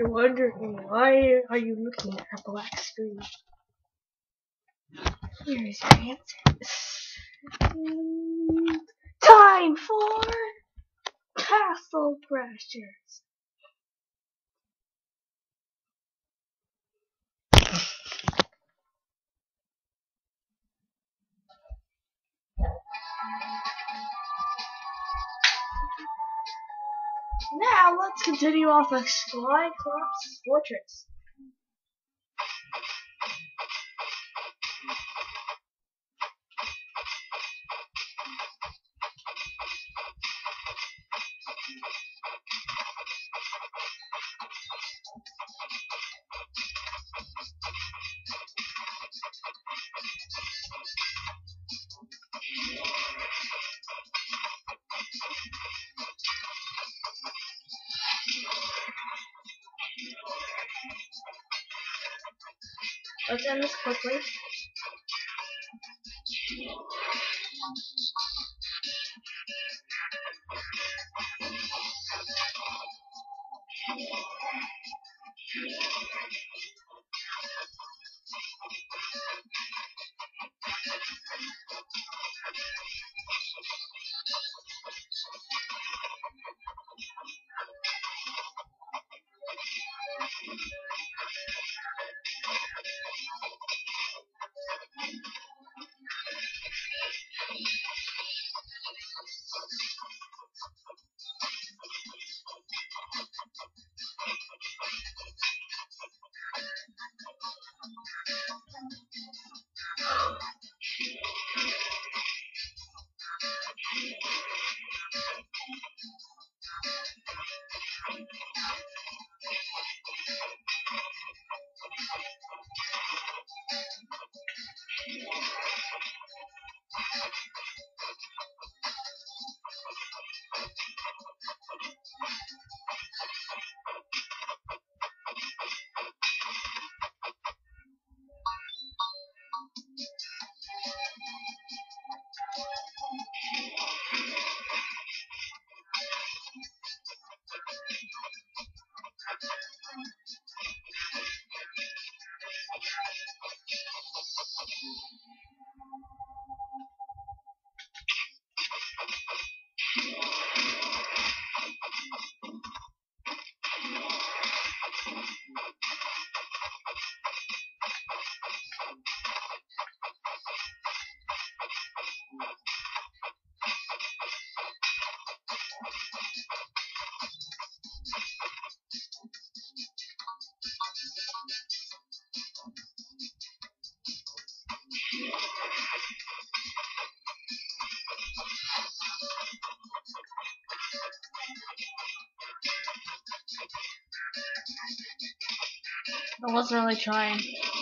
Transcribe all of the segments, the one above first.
you're wondering why are you looking at a black screen, here's your answer. Time for Castle Crashers. Now let's continue off of Cyclops Fortress. Let's end this quickly. I wasn't really trying.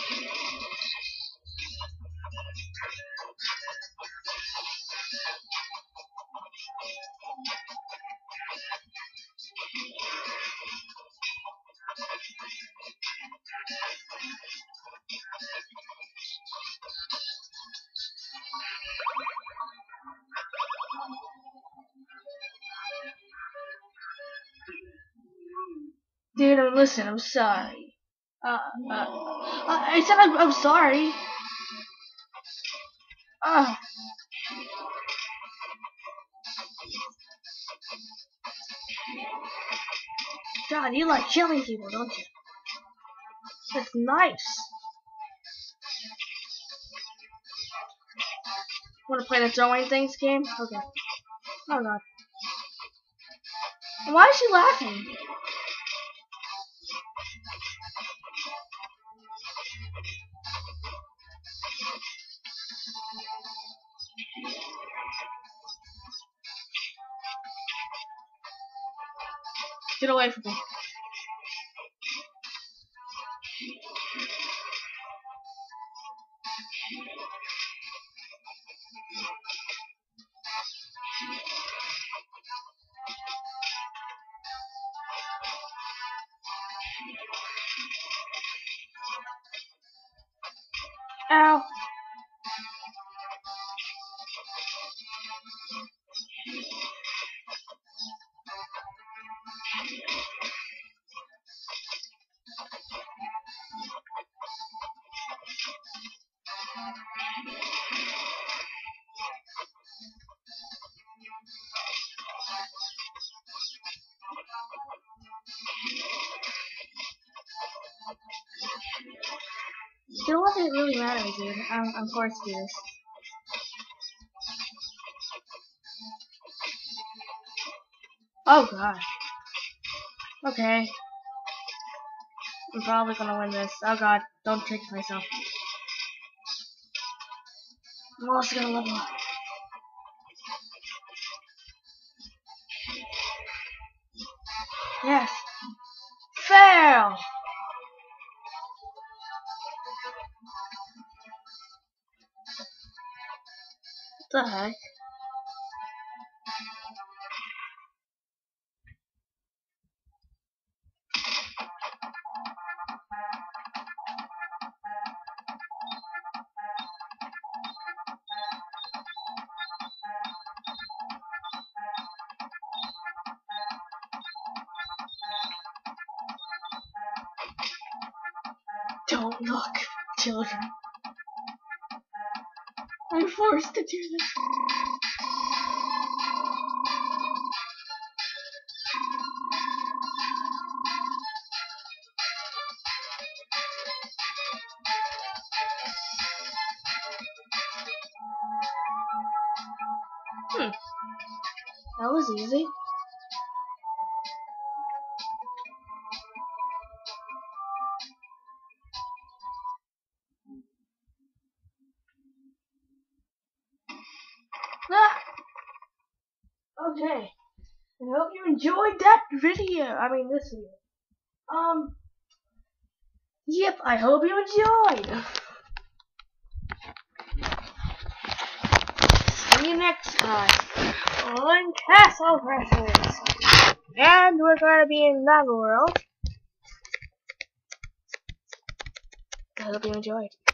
Dude, listen, I'm sorry. I said I'm sorry. God, you like killing people, don't you? That's nice. Wanna play the throwing things game? Okay. Oh god. Why is she laughing? Get away from me. Ow. You know what? It really matters, dude. I'm forced to do this. Oh god. Okay. I'm probably gonna win this. Oh god, don't trick myself. I'm also gonna level up. Yes. Fail! What the heck? Don't look, children. I'm forced to do this. That was easy. Ah! Okay. I hope you enjoyed that video. I mean, this video. Yep, I hope you enjoyed. See you next time on Castle Crashers. And we're gonna be in that world. I hope you enjoyed.